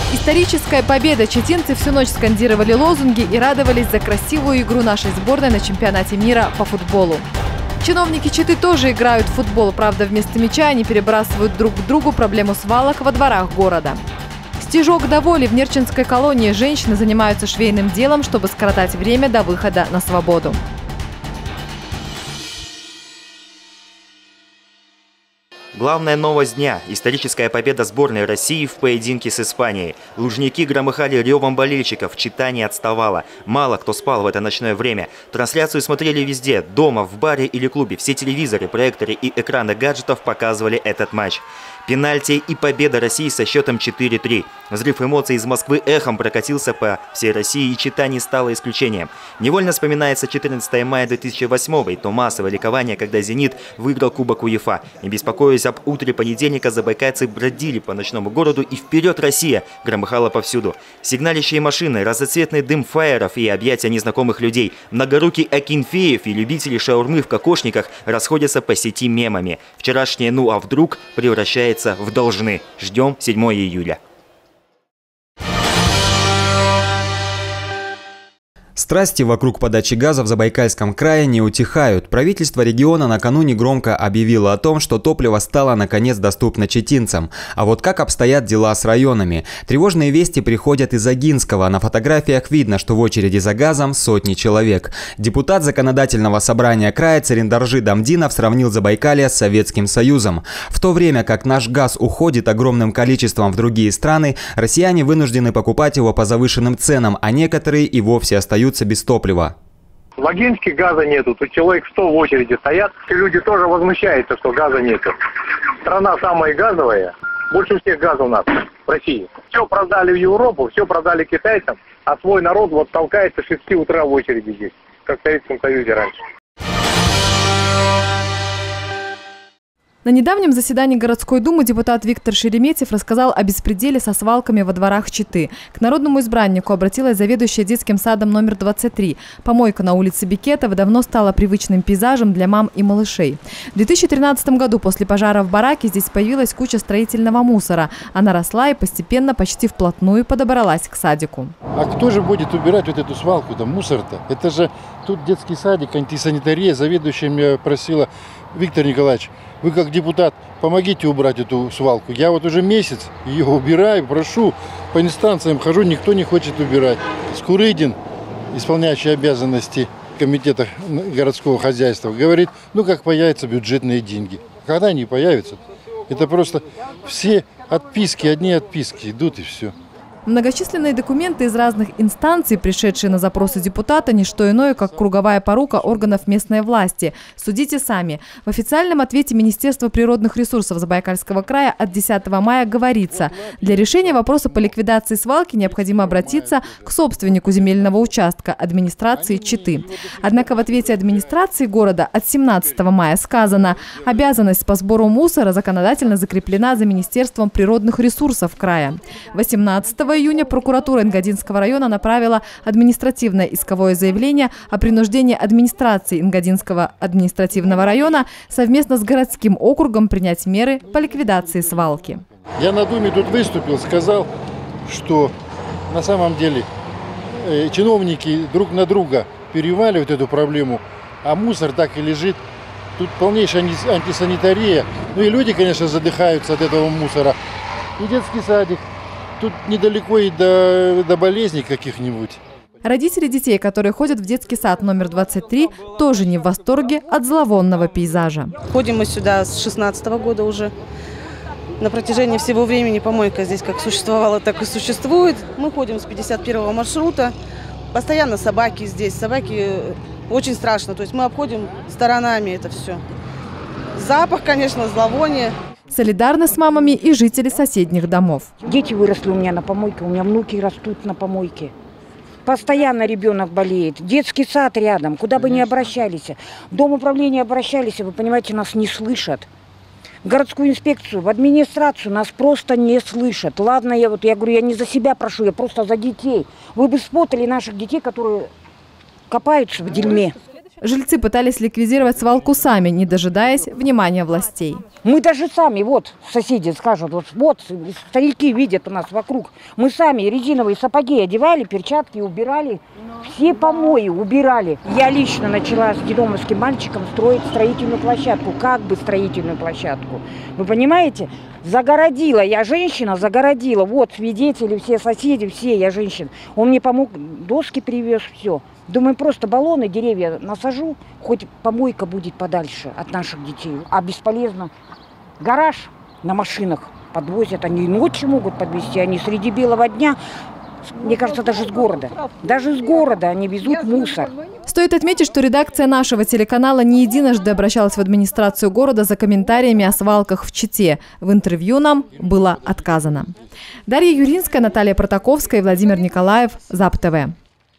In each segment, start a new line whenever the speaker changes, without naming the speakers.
Историческая победа. Читинцы всю ночь скандировали лозунги и радовались за красивую игру нашей сборной на чемпионате мира по футболу. Чиновники Читы тоже играют в футбол, правда, вместо мяча они перебрасывают друг к другу проблему свалок во дворах города. Стежок до воли. В Нерчинской колонии женщины занимаются швейным делом, чтобы скоротать время до выхода на свободу.
Главная новость дня – историческая победа сборной России в поединке с Испанией. Лужники громыхали ревом болельщиков, Чита не отставала. Мало кто спал в это ночное время. Трансляцию смотрели везде – дома, в баре или клубе. Все телевизоры, проекторы и экраны гаджетов показывали этот матч. Пенальти и победа России со счетом 4-3. Взрыв эмоций из Москвы эхом прокатился по всей России, и Чита не стала исключением. Невольно вспоминается 14 мая 2008 и то массовое ликование, когда «Зенит» выиграл Кубок УЕФА. Не беспокоясь об утре понедельника, забайкальцы бродили по ночному городу, и «Вперед, Россия!» громыхала повсюду. Сигналящие машины, разноцветный дым фаеров и объятия незнакомых людей. Многорукий Акинфеев и любители шаурмы в кокошниках расходятся по сети мемами. Вчерашнее «ну а вдруг» превращается в должны. Ждем 7 июля.
Страсти вокруг подачи газа в Забайкальском крае не утихают. Правительство региона накануне громко объявило о том, что топливо стало наконец доступно читинцам. А вот как обстоят дела с районами? Тревожные вести приходят из Агинского. На фотографиях видно, что в очереди за газом сотни человек. Депутат Законодательного собрания края Цариндаржи Дамдинов сравнил Забайкалье с Советским Союзом. В то время как наш газ уходит огромным количеством в другие страны, россияне вынуждены покупать его по завышенным ценам, а некоторые и вовсе остаются без топлива.
В Агинске газа нету, тут человек 100 в очереди стоят. Люди тоже возмущаются, что газа нету. Страна самая газовая, больше всех газа у нас в России. Все продали в Европу, все продали китайцам, а свой народ вот толкается с 6 утра в очереди здесь, как в Советском Союзе раньше.
На недавнем заседании городской думы депутат Виктор Шереметьев рассказал о беспределе со свалками во дворах Читы. К народному избраннику обратилась заведующая детским садом номер 23. Помойка на улице Бекетова давно стала привычным пейзажем для мам и малышей. В 2013 году после пожара в бараке здесь появилась куча строительного мусора. Она росла и постепенно почти вплотную подобралась к садику.
А кто же будет убирать вот эту свалку, там мусор-то? Это же тут детский садик, антисанитария. Заведующая меня просила: Виктор Николаевич, вы как депутат помогите убрать эту свалку. Я вот уже месяц ее убираю, прошу, по инстанциям хожу, никто не хочет убирать. Скурыдин, исполняющий обязанности комитета городского хозяйства, говорит: ну как появятся бюджетные деньги. Когда они появятся? Это просто все отписки, одни отписки идут и все.
Многочисленные документы из разных инстанций, пришедшие на запросы депутата, не что иное, как круговая порука органов местной власти. Судите сами. В официальном ответе Министерства природных ресурсов Забайкальского края от 10 мая говорится: для решения вопроса по ликвидации свалки необходимо обратиться к собственнику земельного участка, администрации Читы. Однако в ответе администрации города от 17 мая сказано: обязанность по сбору мусора законодательно закреплена за Министерством природных ресурсов края. 18 июня прокуратура Ингодинского района направила административное исковое заявление о принуждении администрации Ингодинского административного района совместно с городским округом принять меры по ликвидации свалки.
Я на Думе тут выступил, сказал, что на самом деле чиновники друг на друга переваливают эту проблему, а мусор так и лежит. Тут полнейшая антисанитария. Ну и люди, конечно, задыхаются от этого мусора. И детский садик. Тут недалеко и до болезней каких-нибудь.
Родители детей, которые ходят в детский сад номер 23, тоже не в восторге от зловонного пейзажа.
Ходим мы сюда с 16 года уже. На протяжении всего времени помойка здесь как существовала, так и существует. Мы ходим с 51-го маршрута. Постоянно собаки здесь. Собаки очень страшно. То есть мы обходим сторонами это все. Запах, конечно, зловоние.
Солидарны с мамами и жители соседних домов.
Дети выросли у меня на помойке, у меня внуки растут на помойке. Постоянно ребенок болеет. Детский сад рядом, куда бы ни обращались. В дом управления обращались, вы понимаете, нас не слышат. В городскую инспекцию, в администрацию нас просто не слышат. Ладно, я говорю, я не за себя прошу, я просто за детей. Вы бы спотали наших детей, которые копаются в дерьме.
Жильцы пытались ликвидировать свалку сами, не дожидаясь внимания властей.
Мы даже сами, вот соседи скажут, вот старики видят у нас вокруг. Мы сами резиновые сапоги одевали, перчатки убирали, все помои убирали. Я лично начала с детдомовским мальчиком строить строительную площадку, как бы строительную площадку. Вы понимаете? Загородила, я женщина, загородила. Вот свидетели, все соседи, все, я женщина. Он мне помог, доски привез, все. Думаю, просто баллоны, деревья насажу, хоть помойка будет подальше от наших детей. А бесполезно. Гараж на машинах подвозят, они и ночью могут подвезти, они среди белого дня, мне кажется, даже с города. Даже с города они везут мусор.
Стоит отметить, что редакция нашего телеканала не единожды обращалась в администрацию города за комментариями о свалках в Чите. В интервью нам было отказано. Дарья Юринская, Наталья Протаковская и Владимир Николаев, ЗАП-ТВ.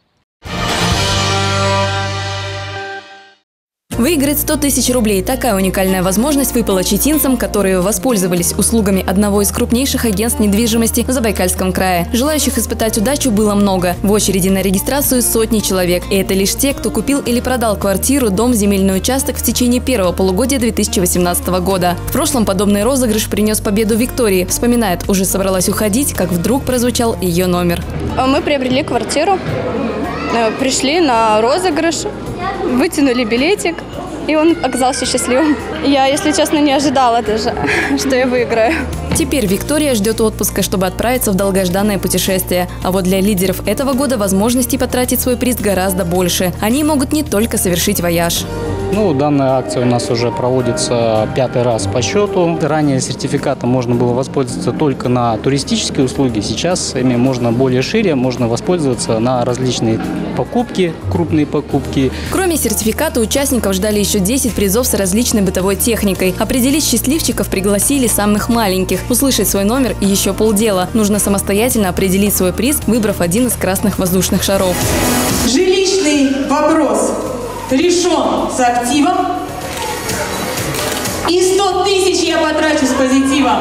Выиграть 100 тысяч рублей. Такая уникальная возможность выпала читинцам, которые воспользовались услугами одного из крупнейших агентств недвижимости в Забайкальском крае. Желающих испытать удачу было много. В очереди на регистрацию сотни человек. И это лишь те, кто купил или продал квартиру, дом, земельный участок в течение первого полугодия 2018 года. В прошлом подобный розыгрыш принес победу Виктории. Вспоминает, уже собралась уходить, как вдруг прозвучал ее номер.
Мы приобрели квартиру, пришли на розыгрыш, вытянули билетик, и он оказался счастливым. Я, если честно, не ожидала даже, что я выиграю.
Теперь Виктория ждет отпуска, чтобы отправиться в долгожданное путешествие. А вот для лидеров этого года возможностей потратить свой приз гораздо больше. Они могут не только совершить вояж.
Данная акция у нас уже проводится 5-й раз по счету. Ранее сертификатом можно было воспользоваться только на туристические услуги. Сейчас ими можно более шире, можно воспользоваться на различные покупки, крупные покупки.
Кроме сертификата, участников ждали еще 10 призов с различной бытовой техникой. Определить счастливчиков пригласили самых маленьких. Услышать свой номер и еще полдела. Нужно самостоятельно определить свой приз, выбрав один из красных воздушных шаров.
Жилищный вопрос решен с активом. И 100 тысяч я потрачу с позитивом.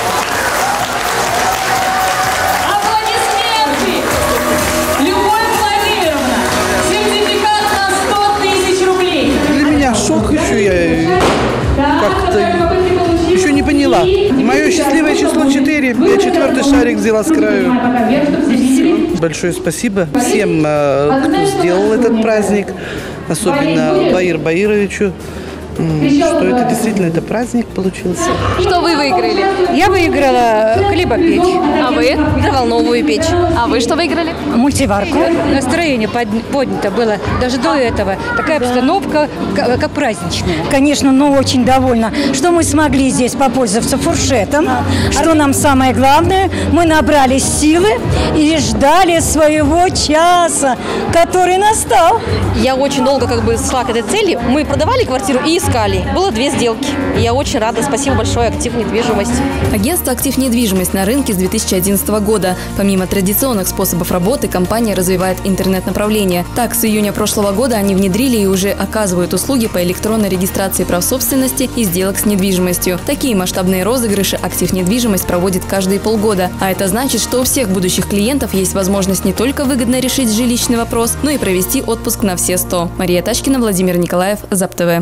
Аплодисменты! Любовь Владимировна, сертификат на 100 тысяч рублей.
Для меня шок еще, я как-то еще не поняла. Мое счастливое число 4, я 4-й шарик взяла с краю. Большое спасибо всем, кто сделал этот праздник, особенно Баир Баировичу, что это действительно праздник получился.
Что вы выиграли?
Я выиграла хлебопечь.
А вы?
Микроволновую печь.
А вы что выиграли?
Мультиварку. Настроение поднято было даже до этого. Такая обстановка, как праздничная. Конечно, но очень довольна, что мы смогли здесь попользоваться фуршетом. Что нам самое главное, мы набрали силы и ждали своего часа, который настал.
Я очень долго шла к этой цели. Мы продавали квартиру и искали. Было 2 сделки. Я очень рада. Спасибо большое «Актив недвижимость».
Агентство «Актив недвижимость» на рынке с 2011 года. Помимо традиционных способов работы, компания развивает интернет-направление. Так, с июня прошлого года они внедрили и уже оказывают услуги по электронной регистрации прав собственности и сделок с недвижимостью. Такие масштабные розыгрыши «Актив недвижимость» проводит каждые полгода. А это значит, что у всех будущих клиентов есть возможность не только выгодно решить жилищный вопрос, но и провести отпуск на все 100. Мария Тачкина, Владимир Николаев, ЗАП-ТВ.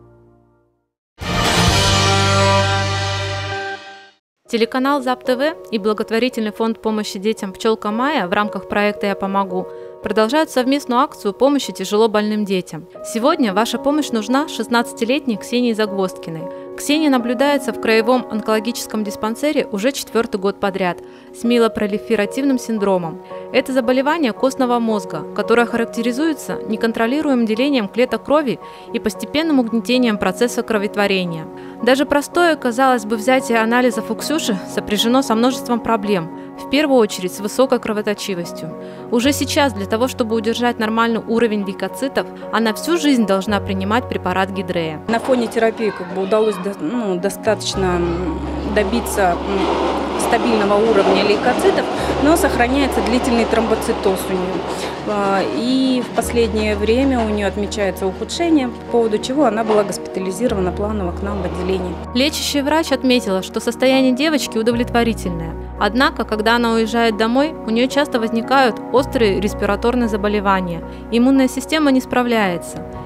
Телеканал ЗАП-ТВ и благотворительный фонд помощи детям «Пчелка Майя» в рамках проекта «Я помогу» продолжают совместную акцию помощи тяжело больным детям. Сегодня ваша помощь нужна 16-летней Ксении Загвоздкиной. Ксения наблюдается в краевом онкологическом диспансере уже 4-й год подряд с миелопролиферативным синдромом. Это заболевание костного мозга, которое характеризуется неконтролируемым делением клеток крови и постепенным угнетением процесса кроветворения. Даже простое, казалось бы, взятие анализов у Ксюши сопряжено со множеством проблем, в первую очередь с высокой кровоточивостью. Уже сейчас для того, чтобы удержать нормальный уровень лейкоцитов, она всю жизнь должна принимать препарат Гидрея.
На фоне терапии удалось достаточно добиться стабильного уровня лейкоцитов, но сохраняется длительный тромбоцитоз у нее. И в последнее время у нее отмечается ухудшение, по поводу чего она была госпитализирована планово к нам в отделение.
Лечащий врач отметила, что состояние девочки удовлетворительное. Однако, когда она уезжает домой, у нее часто возникают острые респираторные заболевания. Иммунная система не справляется.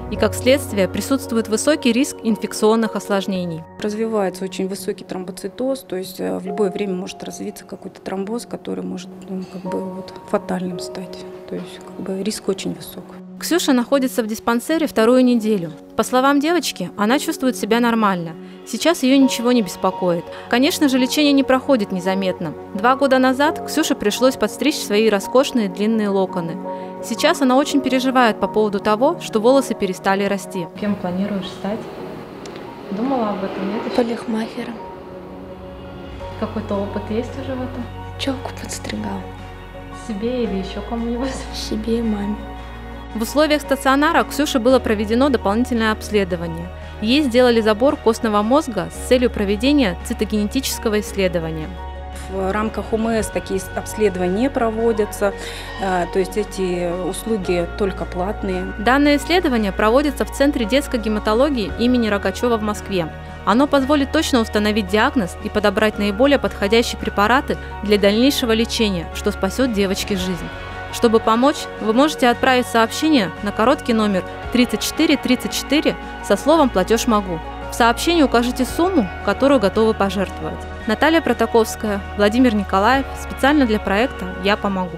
И как следствие присутствует высокий риск инфекционных осложнений.
Развивается очень высокий тромбоцитоз, то есть в любое время может развиться какой-то тромбоз, который может фатальным стать. То есть риск очень высок.
Ксюша находится в диспансере вторую неделю. По словам девочки, она чувствует себя нормально. Сейчас ее ничего не беспокоит. Конечно же, лечение не проходит незаметно. 2 года назад Ксюше пришлось подстричь свои роскошные длинные локоны. Сейчас она очень переживает по поводу того, что волосы перестали расти. Кем планируешь стать? Думала об этом, нет?
Парикмахером.
Какой-то опыт есть уже в этом?
Челку подстригал.
Себе или еще кому-нибудь?
Себе и маме.
В условиях стационара Ксюше было проведено дополнительное обследование. Ей сделали забор костного мозга с целью проведения цитогенетического исследования.
В рамках ОМС такие обследования не проводятся, то есть эти услуги только платные.
Данное исследование проводится в Центре детской гематологии имени Рогачева в Москве. Оно позволит точно установить диагноз и подобрать наиболее подходящие препараты для дальнейшего лечения, что спасет девочке жизнь. Чтобы помочь, вы можете отправить сообщение на короткий номер 3434 со словом «Платеж могу». В сообщении укажите сумму, которую готовы пожертвовать. Наталья Протаковская, Владимир Николаев. Специально для проекта «Я помогу».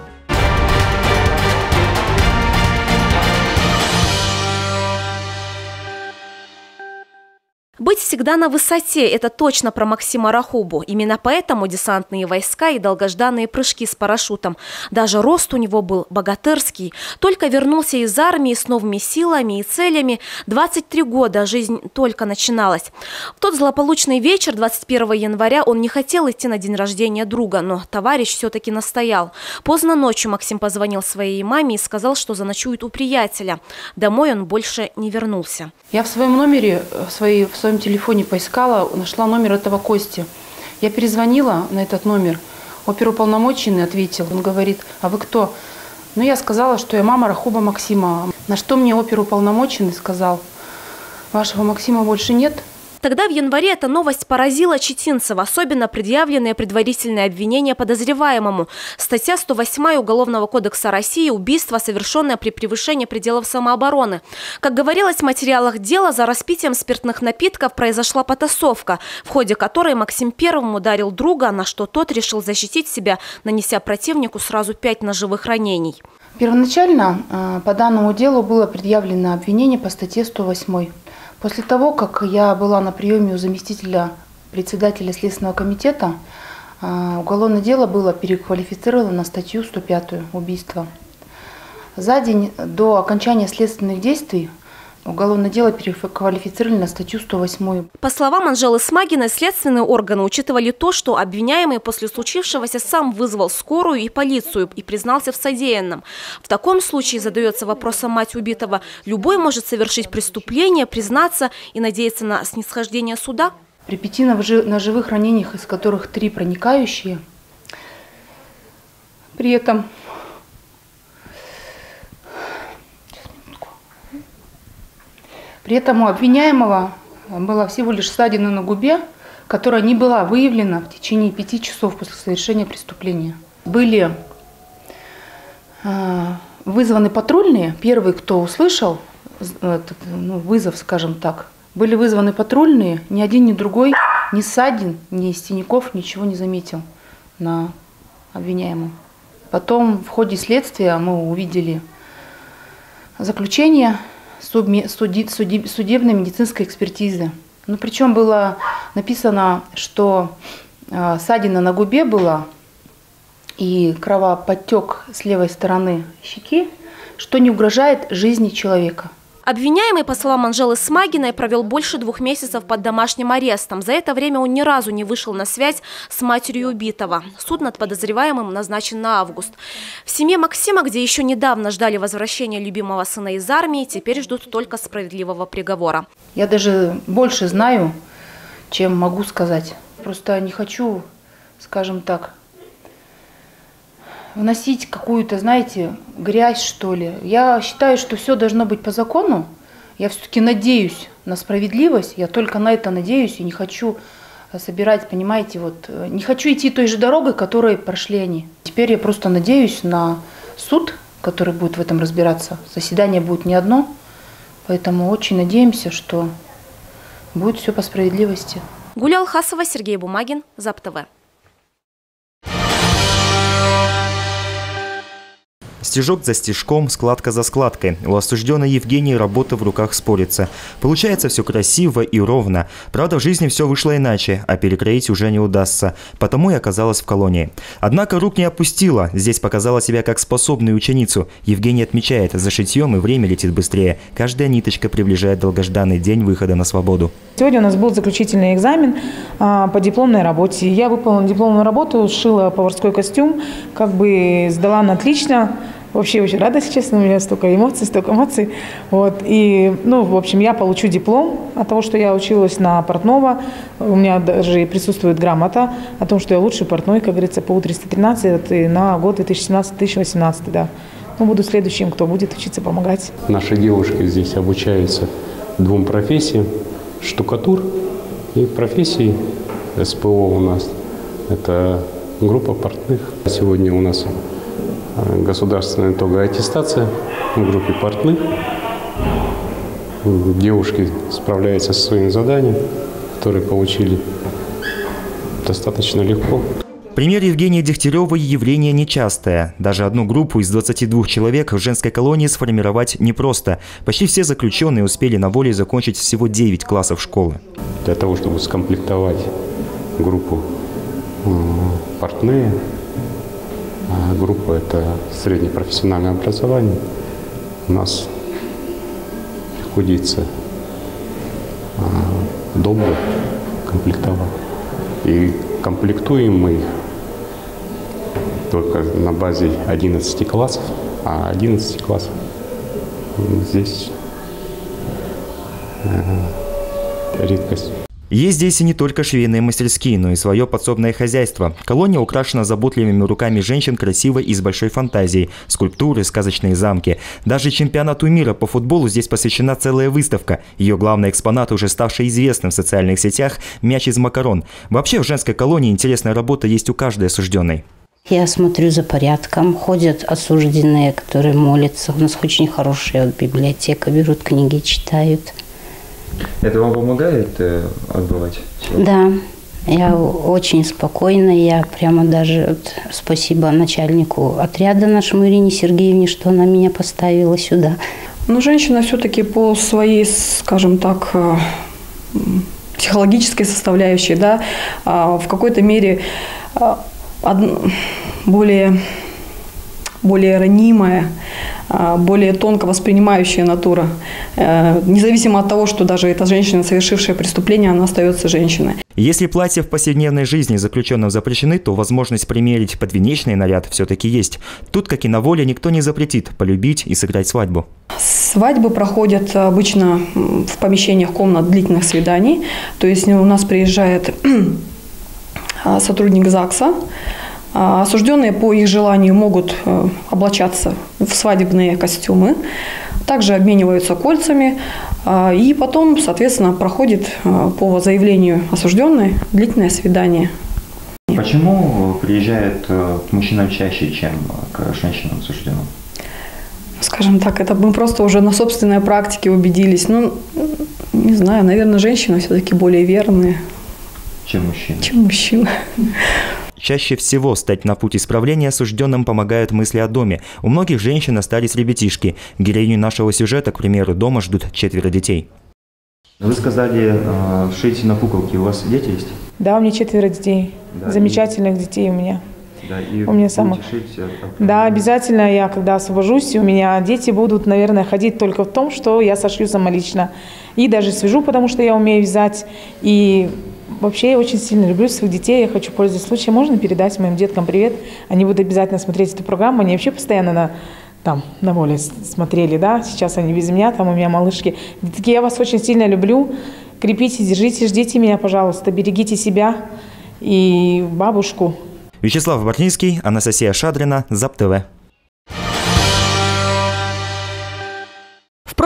Быть всегда на высоте – это точно про Максима Рахубу. Именно поэтому десантные войска и долгожданные прыжки с парашютом. Даже рост у него был богатырский. Только вернулся из армии с новыми силами и целями. 23 года, жизнь только начиналась. В тот злополучный вечер, 21 января, он не хотел идти на день рождения друга, но товарищ все-таки настоял. Поздно ночью Максим позвонил своей маме и сказал, что заночует у приятеля. Домой он больше не вернулся.
Я в своем номере, в своем телефоне поискала, нашла номер этого Кости. Я перезвонила на этот номер. Оперуполномоченный ответил. Он говорит: а вы кто? Ну, я сказала, что я мама Рахуба Максима. На что мне оперуполномоченный сказал: вашего Максима больше нет.
Тогда в январе эта новость поразила читинцев, особенно предъявленные предварительные обвинения подозреваемому. Статья 108 Уголовного кодекса России – убийство, совершенное при превышении пределов самообороны. Как говорилось в материалах дела, за распитием спиртных напитков произошла потасовка, в ходе которой Максим первым ударил друга, на что тот решил защитить себя, нанеся противнику сразу 5 ножевых ранений.
Первоначально по данному делу было предъявлено обвинение по статье 108. После того, как я была на приеме у заместителя председателя Следственного комитета, уголовное дело было переквалифицировано на статью 105 «Убийство». За день до окончания следственных действий уголовное дело переквалифицировали на статью 108.
По словам Анжелы Смагиной, следственные органы учитывали то, что обвиняемый после случившегося сам вызвал скорую и полицию и признался в содеянном. В таком случае, задается вопросом мать убитого, любой может совершить преступление, признаться и надеяться на снисхождение суда?
При 5 ножевых ранениях, из которых 3 проникающие, при этом у обвиняемого была всего лишь ссадина на губе, которая не была выявлена в течение 5 часов после совершения преступления. Были вызваны патрульные. Первый, кто услышал вызов, скажем так, были вызваны патрульные. Ни один, ни другой, ни ссадин, ни синяков ничего не заметил на обвиняемом. Потом в ходе следствия мы увидели заключение судебно-медицинской экспертизы. Ну, причем было написано, что ссадина на губе была и кровоподтек с левой стороны щеки, что не угрожает жизни человека.
Обвиняемый, по словам Анжелы Смагиной, провел больше 2 месяцев под домашним арестом. За это время он ни разу не вышел на связь с матерью убитого. Суд над подозреваемым назначен на август. В семье Максима, где еще недавно ждали возвращения любимого сына из армии, теперь ждут только справедливого приговора.
Я даже больше знаю, чем могу сказать. Просто не хочу, скажем так, вносить какую-то, знаете, грязь, что ли. Я считаю, что все должно быть по закону. Я все-таки надеюсь на справедливость. Я только на это надеюсь и не хочу собирать, понимаете, не хочу идти той же дорогой, которой прошли они. Теперь я просто надеюсь на суд, который будет в этом разбираться. Заседание будет не одно, Поэтому очень надеемся, что будет все по справедливости.
Гуля Алхасова, Сергей Бумагин, ЗАП-ТВ.
Стежок за стежком, складка за складкой. У осужденной Евгении работа в руках спорится. Получается все красиво и ровно. Правда, в жизни все вышло иначе, а перекроить уже не удастся. Потому и оказалась в колонии. Однако рук не опустила. Здесь показала себя как способную ученицу. Евгения отмечает, за шитьем и время летит быстрее. Каждая ниточка приближает долгожданный день выхода на свободу.
Сегодня у нас был заключительный экзамен по дипломной работе. Я выполнила дипломную работу, сшила поварской костюм, сдала на отлично. Вообще очень рада, если честно, у меня столько эмоций. Вот. И, в общем, я получу диплом от того, что я училась на портного. У меня даже присутствует грамота о том, что я лучший портной, как говорится, по У-313 на год 2017-2018, да. Буду следующим, кто будет учиться помогать.
Наши девушки здесь обучаются 2 профессиям. Штукатур и профессии СПО у нас. Это группа портных. Сегодня у нас государственная итоговая аттестация в группе портных. Девушки справляются со своим заданием, которые получили достаточно легко.
Пример Евгении Дегтяревой явление нечастое. Даже одну группу из 22 человек в женской колонии сформировать непросто. Почти все заключенные успели на воле закончить всего 9 классов школы.
Для того, чтобы скомплектовать группу портные, группа – это среднее профессиональное образование, у нас приходится долго комплектовать. И комплектуем мы их только на базе 11 классов, а 11 классов здесь редкость.
Есть здесь и не только швейные мастерские, но и свое подсобное хозяйство. Колония украшена заботливыми руками женщин красивой и с большой фантазией. Скульптуры, сказочные замки. Даже чемпионату мира по футболу здесь посвящена целая выставка. Ее главный экспонат, уже ставший известным в социальных сетях, мяч из макарон. Вообще в женской колонии интересная работа есть у каждой осужденной.
Я смотрю за порядком. Ходят осужденные, которые молятся. У нас очень хорошая библиотека. Берут книги, читают.
Это вам помогает отбывать?
Да, я очень спокойна. Я прямо даже спасибо начальнику отряда нашему Ирине Сергеевне, что она меня поставила сюда.
Но женщина все-таки по своей, скажем так, психологической составляющей, да, в какой-то мере более ранимая, более тонко воспринимающая натура. Независимо от того, что даже эта женщина, совершившая преступление, она остается женщиной.
Если платья в повседневной жизни заключенным запрещены, то возможность примерить подвенечный наряд все-таки есть. Тут, как и на воле, никто не запретит полюбить и сыграть свадьбу.
Свадьбы проходят обычно в помещениях комнат длительных свиданий. То есть у нас приезжает сотрудник ЗАГСа. Осужденные по их желанию могут облачаться в свадебные костюмы, также обмениваются кольцами, и потом, соответственно, проходит по заявлению осужденной длительное свидание.
Почему приезжают к мужчинам чаще, чем к женщинам осужденным?
Скажем так, это мы просто уже на собственной практике убедились. Не знаю, наверное, женщины все-таки более верные,
чем мужчины. Чаще всего стать на путь исправления осужденным помогают мысли о доме. У многих женщин остались ребятишки. Героиню нашего сюжета, к примеру, дома ждут 4 детей. Вы сказали, шить на куколке. У вас дети есть?
Да, у меня 4 детей. Да, замечательных детей у меня.
Да, и
у меня самых...
шить?
Да, обязательно я, когда освобожусь, у меня дети будут, наверное, ходить только в том, что я сошью самолично. И даже свяжу, потому что я умею вязать. И вообще я очень сильно люблю своих детей. Я хочу, пользуясь случаем, можно передать моим деткам привет. Они будут обязательно смотреть эту программу. Они вообще постоянно на воле смотрели, да. Сейчас они без меня, там у меня малышки. Детки, я вас очень сильно люблю. Крепите, держите, ждите меня, пожалуйста. Берегите себя и бабушку.
Вячеслав Бортницкий, Анастасия Шадрина, ЗАП-ТВ.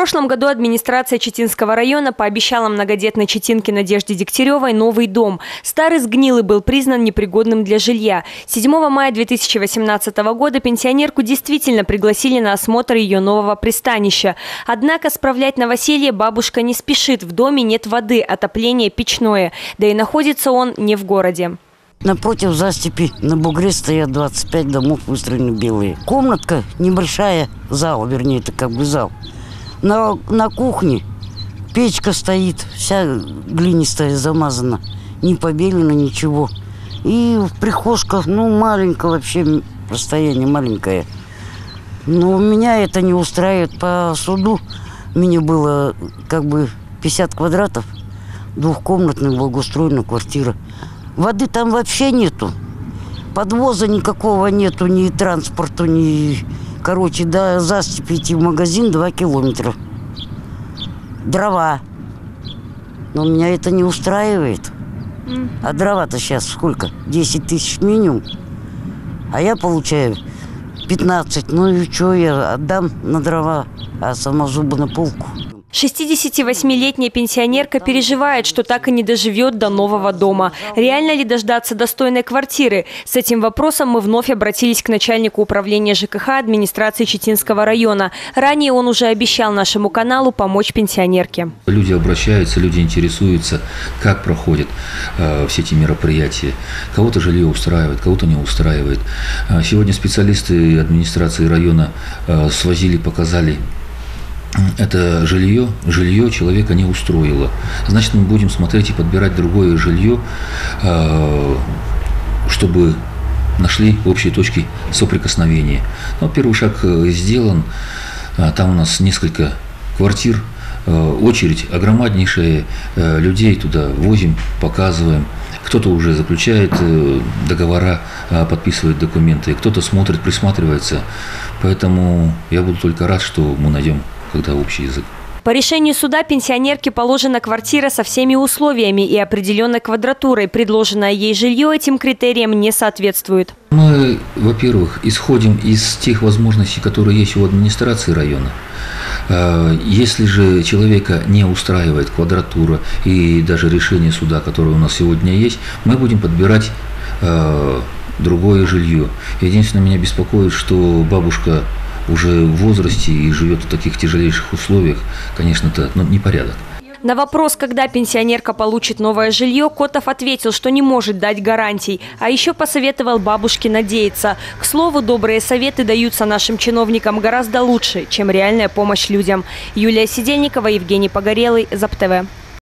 прошлом году администрация Читинского района пообещала многодетной читинке Надежде Дегтяревой новый дом. Старый сгнил и был признан непригодным для жилья. 7 мая 2018 года пенсионерку действительно пригласили на осмотр ее нового пристанища. Однако справлять новоселье бабушка не спешит. В доме нет воды, отопление печное. Да и находится он не в городе.
Напротив застепи на бугре стоят 25 домов, выстроены белые. Комнатка небольшая, зал, вернее, это как бы зал. На кухне печка стоит, вся глинистая, замазана, не побелена, ничего. И прихожка, маленькая вообще, расстояние маленькое. Но меня это не устраивает. По суду мне было как бы 50 квадратов, двухкомнатная благоустроенная квартира. Воды там вообще нету. Подвоза никакого нету, ни транспорта, ни... Короче, до застепи идти в магазин 2 километра. Дрова. Но меня это не устраивает. А дрова-то сейчас сколько? 10 тысяч минимум. А я получаю 15. Ну и что, я отдам на дрова, а сама зубы на полку.
68-летняя пенсионерка переживает, что так и не доживет до нового дома. Реально ли дождаться достойной квартиры? С этим вопросом мы вновь обратились к начальнику управления ЖКХ администрации Читинского района. Ранее он уже обещал нашему каналу помочь пенсионерке.
Люди обращаются, люди интересуются, как проходят все эти мероприятия. Кого-то жилье устраивает, кого-то не устраивает. Сегодня специалисты администрации района свозили, показали. Это жилье человека не устроило. Значит, мы будем смотреть и подбирать другое жилье, чтобы нашли общие точки соприкосновения. Но первый шаг сделан. Там у нас несколько квартир, очередь огромнейшая, людей туда возим, показываем. Кто-то уже заключает договора, подписывает документы, кто-то смотрит, присматривается. Поэтому я буду только рад, что мы найдем когда общий язык.
По решению суда пенсионерке положена квартира со всеми условиями и определенной квадратурой. Предложенное ей жилье этим критериям не соответствует.
Мы, во-первых, исходим из тех возможностей, которые есть у администрации района. Если же человека не устраивает квадратура и даже решение суда, которое у нас сегодня есть, мы будем подбирать другое жилье. Единственное, меня беспокоит, что бабушка уже в возрасте и живет в таких тяжелейших условиях, конечно, это непорядок.
На вопрос, когда пенсионерка получит новое жилье, Котов ответил, что не может дать гарантий, а еще посоветовал бабушке надеяться. К слову, добрые советы даются нашим чиновникам гораздо лучше, чем реальная помощь людям. Юлия Сидельникова, Евгений Погорелый, ЗАП-ТВ.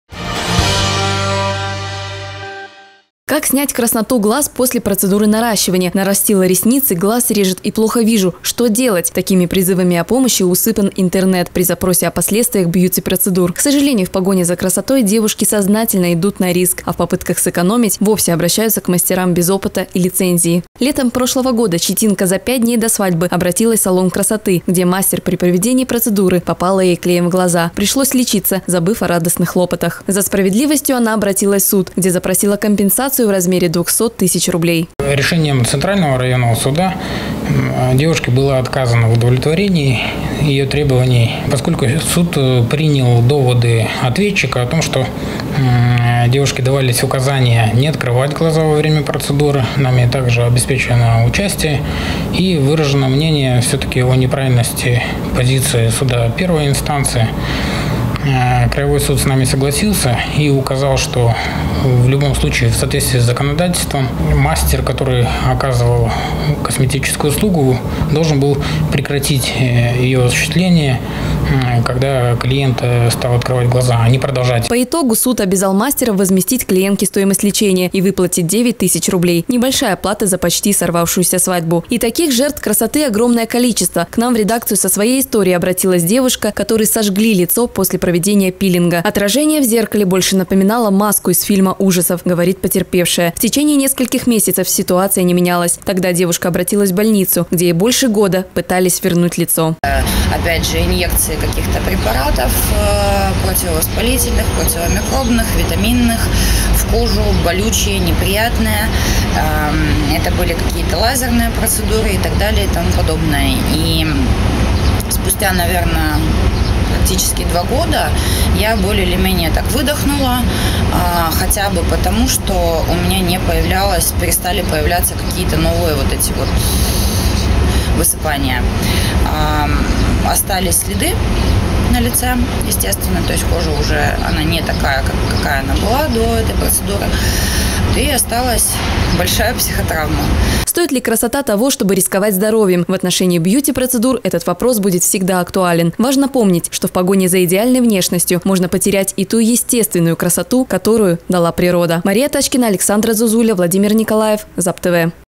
Как снять красноту глаз после процедуры наращивания? Нарастила ресницы, глаз режет и плохо вижу. Что делать? Такими призывами о помощи усыпан интернет при запросе о последствиях бьюти-процедур. К сожалению, в погоне за красотой девушки сознательно идут на риск, а в попытках сэкономить вовсе обращаются к мастерам без опыта и лицензии. Летом прошлого года читинка за 5 дней до свадьбы обратилась в салон красоты, где мастер при проведении процедуры попала ей клеем в глаза. Пришлось лечиться, забыв о радостных хлопотах. За справедливостью она обратилась в суд, где запросила компенсацию в размере 200 тысяч рублей.
Решением Центрального районного суда девушке было отказано в удовлетворении ее требований, поскольку суд принял доводы ответчика о том, что девушке давались указания не открывать глаза во время процедуры, нами также обеспечено участие и выражено мнение все-таки о неправильности позиции суда первой инстанции. Краевой суд с нами согласился и указал, что в любом случае в соответствии с законодательством мастер, который оказывал косметическую услугу, должен был прекратить ее осуществление, когда клиент стал открывать глаза, а не продолжать.
По итогу суд обязал мастера возместить клиентке стоимость лечения и выплатить 9 тысяч рублей. Небольшая плата за почти сорвавшуюся свадьбу. И таких жертв красоты огромное количество. К нам в редакцию со своей историей обратилась девушка, которой сожгли лицо после проведения пилинга. Отражение в зеркале больше напоминало маску из фильма ужасов, говорит потерпевшая. В течение нескольких месяцев ситуация не менялась. Тогда девушка обратилась в больницу, где ей больше года пытались вернуть лицо.
Опять же, инъекции каких-то препаратов противовоспалительных, противомикробных, витаминных в кожу, болючие, неприятные. Это были какие-то лазерные процедуры и так далее и тому подобное. И спустя, наверное, практически 2 года, я более или менее так выдохнула, хотя бы потому, что у меня перестали появляться какие-то новые вот эти вот высыпания. Остались следы на лице, естественно, то есть кожа уже, она не такая, какая она была до этой процедуры, и осталась большая психотравма.
Стоит ли красота того, чтобы рисковать здоровьем? В отношении бьюти-процедур этот вопрос будет всегда актуален. Важно помнить, что в погоне за идеальной внешностью можно потерять и ту естественную красоту, которую дала природа. Мария Тачкина, Александра Зузуля, Владимир Николаев, ЗАП ТВ.